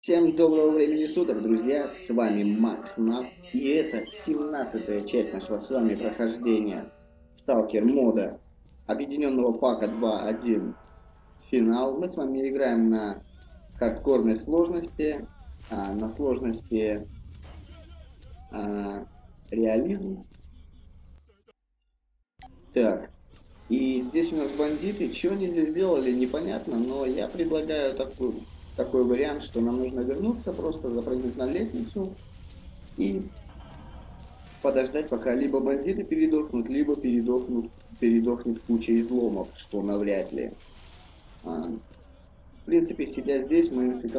Всем доброго времени суток, друзья, с вами Макс Нав, и это 17-я часть нашего с вами прохождения Сталкер мода объединенного пака 2.1 финал. Мы с вами играем на хардкорной сложности, на сложности реализм. Так, и здесь у нас бандиты, что они здесь сделали, непонятно, но я предлагаю такой вариант, что нам нужно вернуться, просто запрыгнуть на лестницу и подождать, пока либо бандиты передохнут, либо передохнет куча изломов, что навряд ли. В принципе, сидя здесь,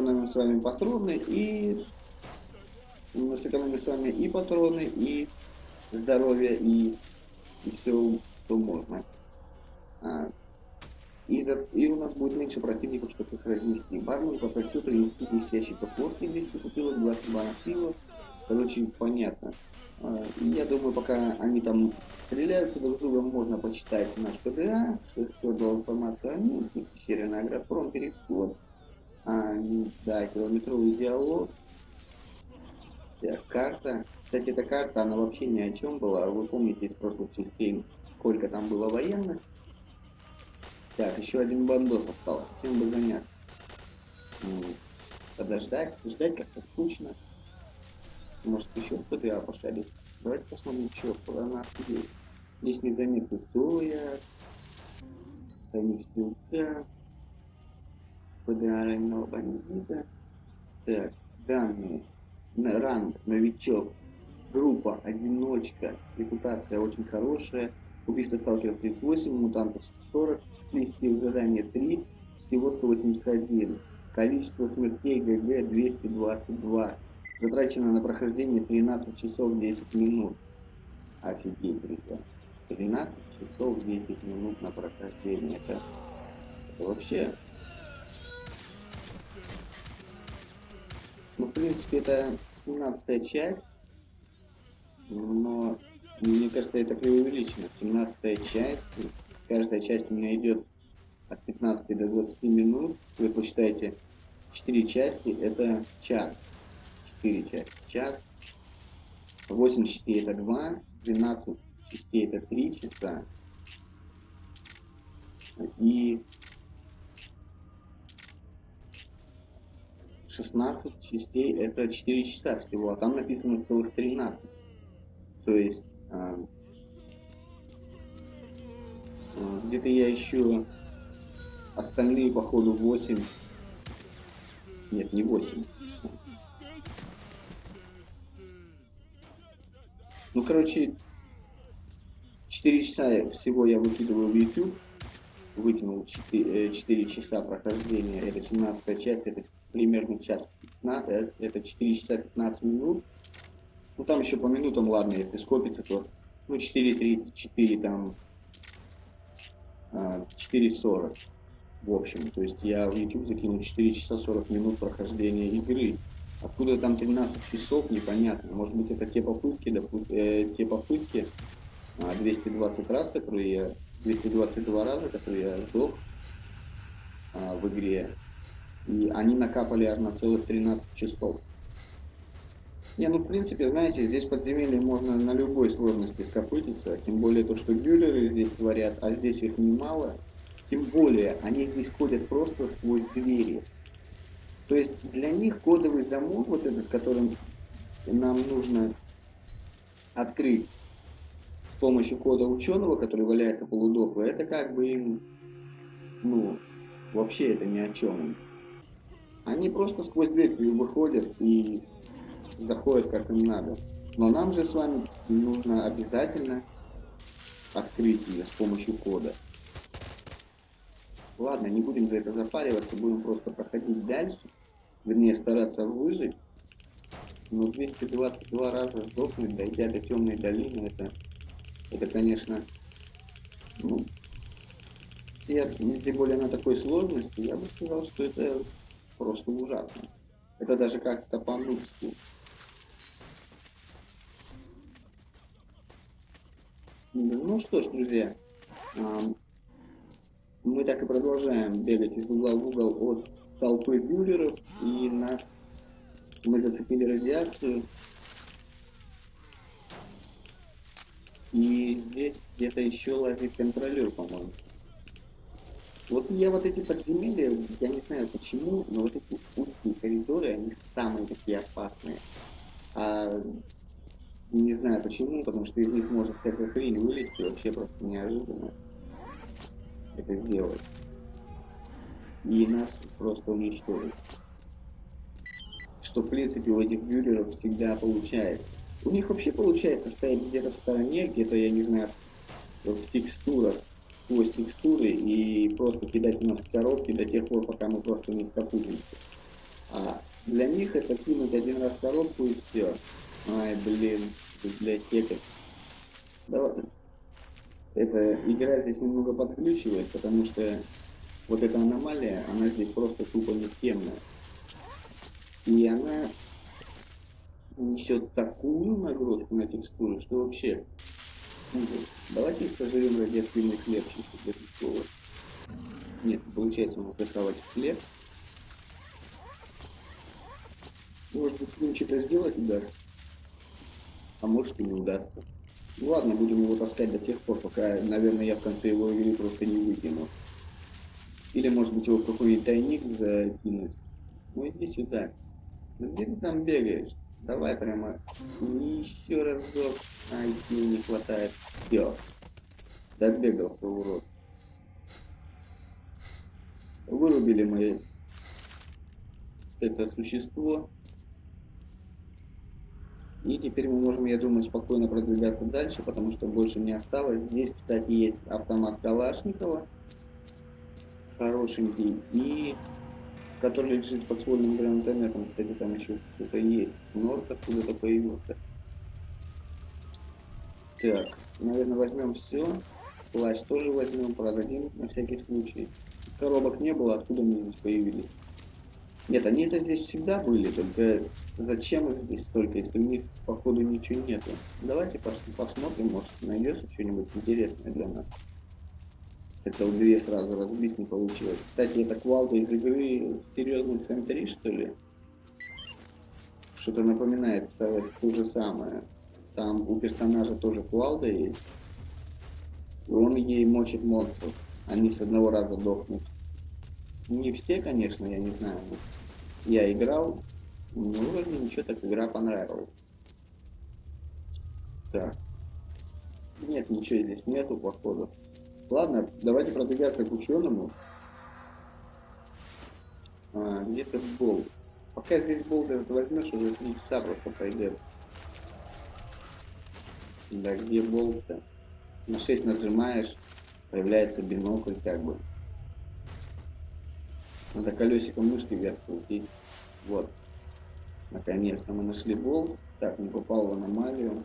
мы сэкономим с вами и патроны, и здоровье, и все, что можно. И у нас будет меньше противников, чтобы их разнести. Бармен попросил принести 10 ящиков водки, 200 бутылок, 20 банок пива. Короче, понятно. Я думаю, пока они там стреляются друг с другом, можно почитать наш ПДА, что дал информацию о Минске, пещере на Агропром, переход, да, километровый диалог, так, карта. Кстати, эта карта, она вообще ни о чем была. Вы помните из прошлых частей, сколько там было военных? Так, еще один бандос остался. Чем бы заняться? Подождать, ждать как-то скучно. Может еще в ПДА пошарить? Давайте посмотрим, что про нас есть. Здесь незаметный стоя, тайник стрелка, ПДА раненого бандита. Так, данные. Ранг, новичок, группа, одиночка, репутация очень хорошая, убийство сталкеров 38, мутантов 40, списких задания 3, всего 181. Количество смертей ГГ 222. Затрачено на прохождение 13 часов 10 минут. Офигеть, друзья. 13 часов 10 минут на прохождение. Это вообще... Ну, в принципе, это 17-я часть. Но мне кажется, это преувеличено. 17-я часть. Каждая часть у меня идет от 15 до 20 минут. Вы посчитаете 4 части, это час. 4 части. Час. 8 частей это 2. 12 частей это 3 часа. И 16 частей это 4 часа всего. А там написано целых 13. То есть где-то я еще остальные, походу, 8. Нет, не 8. Ну, короче, 4 часа всего я выкидываю в YouTube. Выкинул 4 часа прохождения. Это 17-я часть, это примерно час 15, это 4 часа 15 минут. Ну, там еще по минутам, ладно, если скопится, то ну, 4:34, там 4:40 в общем. То есть я в YouTube закинул 4 часа 40 минут прохождения игры. Откуда там 13 часов, непонятно. Может быть, это те попытки 220 раз, которые я 222 раза, которые я сдох в игре. И они накапали аж на целых 13 часов. Не, ну в принципе, знаете, здесь подземелье можно на любой сложности скопытиться. Тем более то, что бюллеры здесь творят, а здесь их немало. Тем более, они здесь ходят просто сквозь двери. То есть для них кодовый замок, вот этот, которым нам нужно открыть с помощью кода ученого, который валяется полудохлый, это как бы им, ну, вообще это ни о чем. Они просто сквозь дверь выходят и заходят как им надо. Но нам же с вами нужно обязательно открыть ее с помощью кода. Ладно, не будем за это запариваться, будем просто проходить дальше. Вернее, стараться выжить. Но 222 раза сдохнуть, дойдя до темной долины, это конечно, ну, тем более на такой сложности, я бы сказал, что это просто ужасно. Это даже как-то по-нудски. Ну что ж, друзья, мы так и продолжаем бегать из угла в угол от толпы бюллеров, и нас Мы зацепили радиацию. И здесь где-то еще лазит контролер, по-моему. Вот я вот эти подземелья, я не знаю почему, но вот эти узкие коридоры, они самые такие опасные. А не знаю почему, потому что из них может всякая хрень вылезти, вообще просто неожиданно это сделать. И нас просто уничтожить. Что в принципе у этих бюреров всегда получается. У них вообще получается стоять где-то в стороне, где-то, я не знаю, вот в текстурах, сквозь текстуры и просто кидать у нас в коробки до тех пор, пока мы просто не скопытимся. А для них это кинуть один раз коробку и все. Ай, блин, библиотека. Да ладно. Эта игра здесь немного подключивает, потому что вот эта аномалия, она здесь просто тупо никемная. И она несет такую нагрузку на текстуры, что вообще ужас. Давайте сожрем радиоактивный хлеб чисто для текстуры. Нет, получается у нас захавать хлеб. Может быть, с ним что-то сделать удастся, а может и не удастся. Ну ладно, будем его таскать до тех пор, пока, наверное, я в конце его игры просто не выкину. Или, может быть, его в какой-нибудь тайник закинуть. Ну иди сюда. Ну где ты там бегаешь? Давай прямо еще разок. Ай, сил не хватает. Все, добегался, урод. Вырубили мы это существо. И теперь мы можем, я думаю, спокойно продвигаться дальше, потому что больше не осталось. Здесь, кстати, есть автомат Калашникова, хорошенький, и который лежит с подствольным гранатометом. Кстати, там еще кто-то есть. Норд откуда-то появился. Так, наверное, возьмем все. Плащ тоже возьмем, продадим на всякий случай. Коробок не было, откуда они здесь появились? Нет, они это здесь всегда были, только зачем их здесь столько, если у них, походу, ничего нету? Давайте посмотрим, может, найдется что-нибудь интересное для нас. Это вот две сразу разбить не получилось. Кстати, это кувалда из игры серьезный Сэн-3, что ли? Что-то напоминает то же самое. Там у персонажа тоже кувалда есть. И он ей мочит монстров. Они с одного раза дохнут. Не все, конечно, я не знаю. Я играл, мне вроде ничего, так игра понравилась. Так. Нет, ничего здесь нету, походу. Ладно, давайте продвигаться к ученому. Где-то болт. Пока здесь болт этот возьмешь, уже 3 часа просто пройдет. Да где болт-то? На 6 нажимаешь, появляется бинокль как бы. Надо колесиком мышки вверх крутить. Вот. Наконец-то мы нашли болт. Так, не попал в аномалию.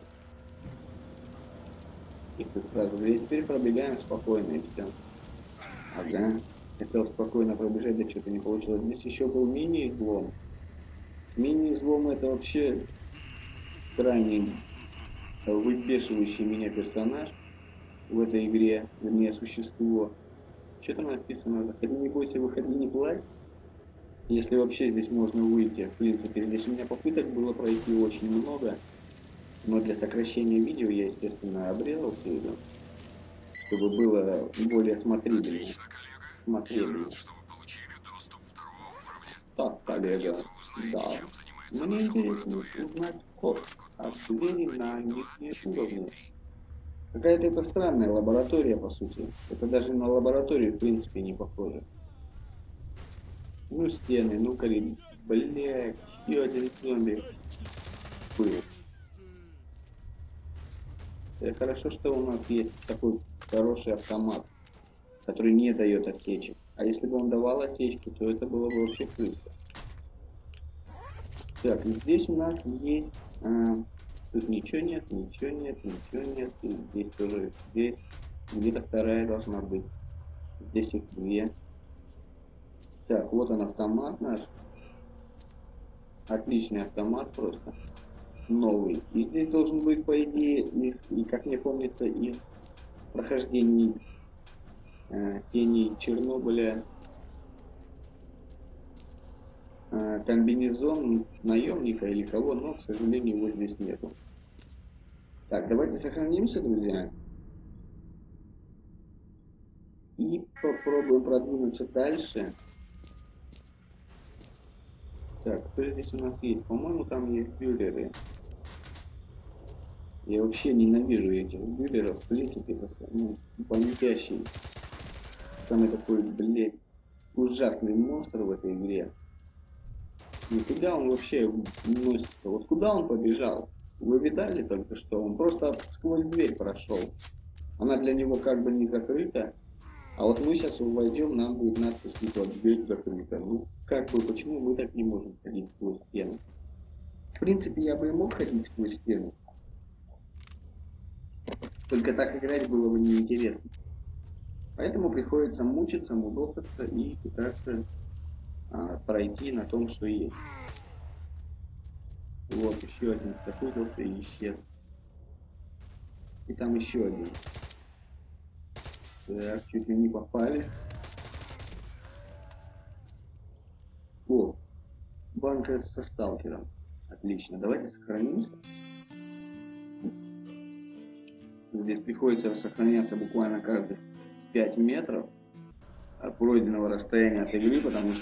И тут сразу. И теперь пробегаем спокойно и все. Ага. Хотел спокойно пробежать, да что-то не получилось. Здесь еще был мини-излом. Мини-излом это вообще крайне выбешивающий меня персонаж в этой игре, вернее существо. Что там написано? Заходи, не бойся, выходи, не плачь. Если вообще здесь можно выйти, в принципе, здесь у меня попыток было пройти очень много, но для сокращения видео я, естественно, обрезал все это, чтобы было более смотрибельно. Смотрибельно. Так, коллега, да. Мне интересно узнать код от двери на нижние уровни. Какая-то это странная лаборатория, по сути. Это даже на лабораторию, в принципе, не похоже. Ну, стены, ну, блядь, еще один зомби был. Хорошо, что у нас есть такой хороший автомат, который не дает осечек. А если бы он давал осечки, то это было бы вообще крыса. Так, здесь у нас есть... тут ничего нет, ничего нет, ничего нет. И здесь тоже, здесь где-то вторая должна быть. Здесь их две. Так, вот он автомат наш. Отличный автомат просто. Новый. И здесь должен быть, по идее, и как мне помнится, из прохождений теней Чернобыля комбинезон наемника или кого, но, к сожалению, его здесь нету. Так, давайте сохранимся, друзья. И попробуем продвинуться дальше. Так, кто здесь у нас есть? По-моему, там есть бюллеры. Я вообще ненавижу этих бюллеров. В принципе, это бомбящий. Самый такой, блядь, ужасный монстр в этой игре. Никуда он вообще носится. Вот куда он побежал? Вы видали только что? Он просто сквозь дверь прошел. Она для него как бы не закрыта. А вот мы сейчас войдем, нам будет надпись типа «Дверь закрыта». Ну, как бы, почему мы так не можем ходить сквозь стену? В принципе, я бы и мог ходить сквозь стену. Только так играть было бы неинтересно. Поэтому приходится мучиться, мудохаться и пытаться пройти на том, что есть. Вот, еще один скопытился и исчез. И там еще один. Так, чуть ли не попали. О, банка со сталкером. Отлично, давайте сохранимся. Здесь приходится сохраняться буквально каждые 5 метров от пройденного расстояния от игры,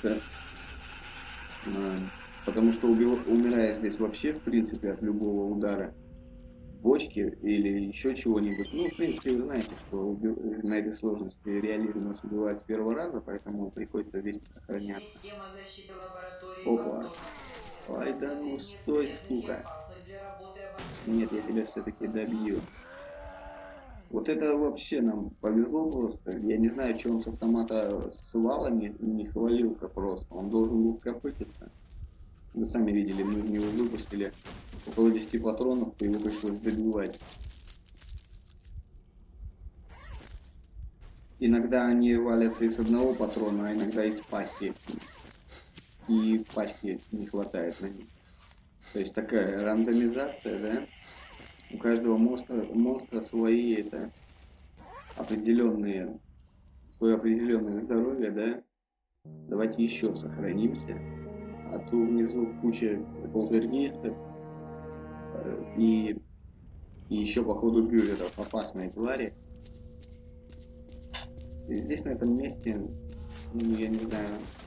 потому что умираешь здесь вообще, в принципе, от любого удара бочки или еще чего-нибудь. Ну, в принципе, вы знаете, что на этой сложности реализм убивает с первого раза, поэтому приходится вечно сохраняться. Опа. Ай да ну стой, сука. Нет, я тебя все-таки добью. Вот это вообще нам повезло просто. Я не знаю, что он с автомата с вала не свалился просто. Он должен был копытиться. Вы сами видели, мы в него выпустили около 10 патронов, и его пришлось добивать. Иногда они валятся из одного патрона, а иногда из пачки. И пачки не хватает на них. То есть такая рандомизация, да? У каждого монстра свои определенные, свое определенное здоровье, да? Давайте еще сохранимся. А то внизу куча полтергейстов и еще походу бюллеров, опасные твари. И здесь на этом месте, ну, я не знаю,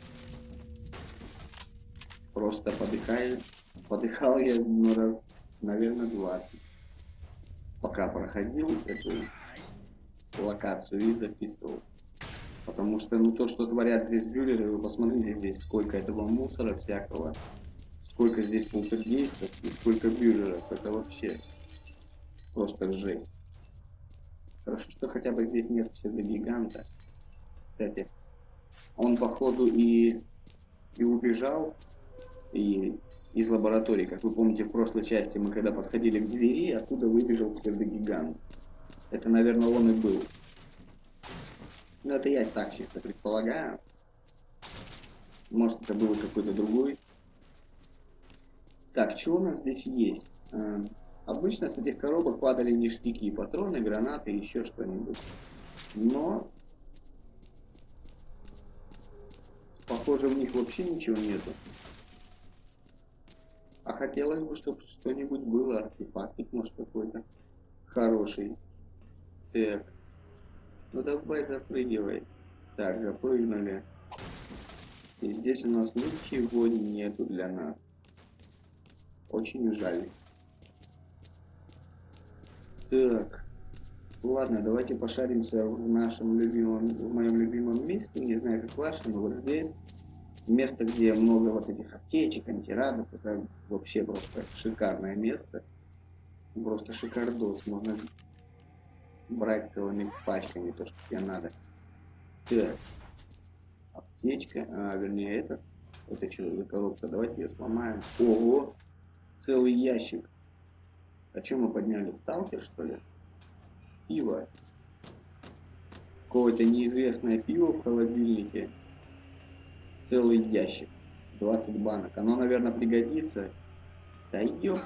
просто подыхаю. Подыхал я раз, наверное, 20. Пока проходил эту локацию и записывал. Потому что, ну, то, что творят здесь бюллеры, вы посмотрите здесь, сколько этого мусора всякого, сколько здесь полтергейстов и сколько бюллеров. Это вообще просто жесть. Хорошо, что хотя бы здесь нет псевдогиганта. Кстати, он походу и убежал из лаборатории. Как вы помните, в прошлой части мы когда подходили к двери, оттуда выбежал псевдогигант. Это, наверное, он и был. Ну, это я так чисто предполагаю. Может, это был какой-то другой. Так, что у нас здесь есть? Обычно с этих коробок падали ништяки, патроны, гранаты, еще что-нибудь. Но, похоже, в них вообще ничего нету. А хотелось бы, чтобы что-нибудь было, артефактик, может, какой-то хороший. Так, ну давай запрыгивай. Так, запрыгнули. И здесь у нас ничего нету для нас. Очень жаль. Так, ладно, давайте пошаримся в моем любимом месте. Не знаю, как ваше, но вот здесь место, где много вот этих аптечек, антирадов. Это вообще просто шикарное место. Просто шикардос. Можно брать целыми пачками то, что тебе надо. Так, аптечка, вернее это что за коробка? Давайте ее сломаем. Ого, целый ящик. А что мы подняли? Сталкер, что ли? Пиво. Какое-то неизвестное пиво в холодильнике. Целый ящик. 20 банок. Оно, наверное, пригодится. Да ёп.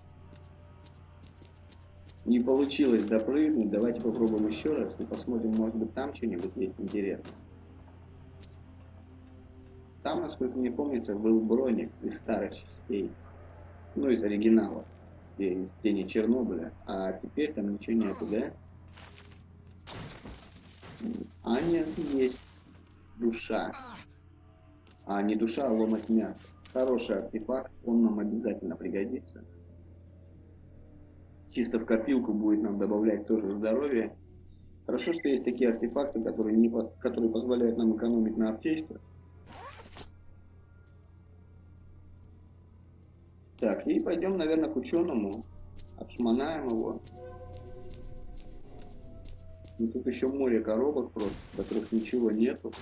Не получилось допрыгнуть. Давайте попробуем еще раз и посмотрим, может быть, там что-нибудь есть интересное. Там, насколько мне помнится, был броник из старых частей. Ну, из оригинала. Из тени Чернобыля. А теперь там ничего нету, да? А нет, есть душа. А не душа, а ломоть мяса. Хороший артефакт, он нам обязательно пригодится. Чисто в копилку будет нам добавлять тоже здоровье. Хорошо, что есть такие артефакты, которые позволяют нам экономить на аптечках. Так, и пойдем, наверное, к ученому. Обшмонаем его. Ну, тут еще море коробок просто, в которых ничего нету.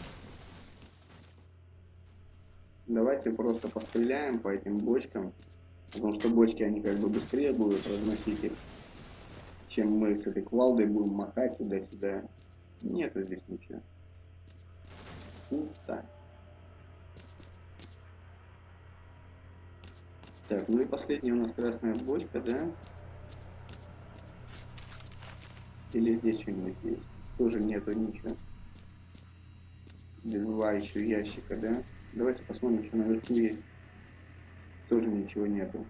Давайте просто постреляем по этим бочкам. Потому что бочки, они как бы быстрее будут разносить их, чем мы с этой кувалдой будем махать туда-сюда. Нету здесь ничего. Пусто. Так, ну и последняя у нас красная бочка, да? Или здесь что-нибудь есть? Тоже нету ничего. Два еще ящика, да? Давайте посмотрим, что наверху есть. Тоже ничего нету.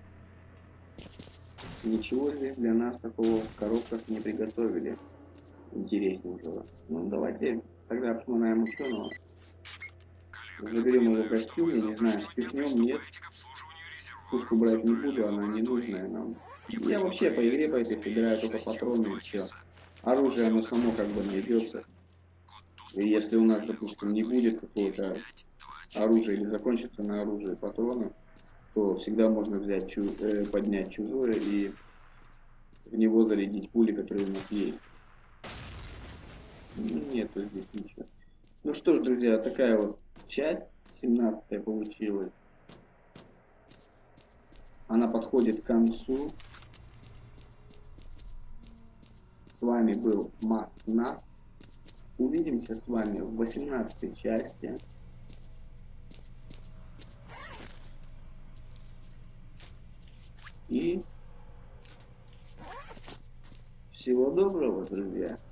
Ничего здесь для нас такого в коробках не приготовили. Интересненького. Ну, давайте тогда обшмонаем ученого. Заберем его костюм, я не знаю, спихнем, нет. Пушку брать не буду, она не нужная нам. Я вообще по игре по этой собираю только патроны и все. Оружие, оно само как бы найдется. И если у нас, допустим, не будет какого-то оружия или закончится на оружие патронов, то всегда можно взять поднять чужое и в него зарядить пули, которые у нас есть. Нету здесь ничего. Ну что ж, друзья, такая вот часть 17 получилась. Она подходит к концу. С вами был Макс Нав. Увидимся с вами в 18 части. И всего доброго, друзья.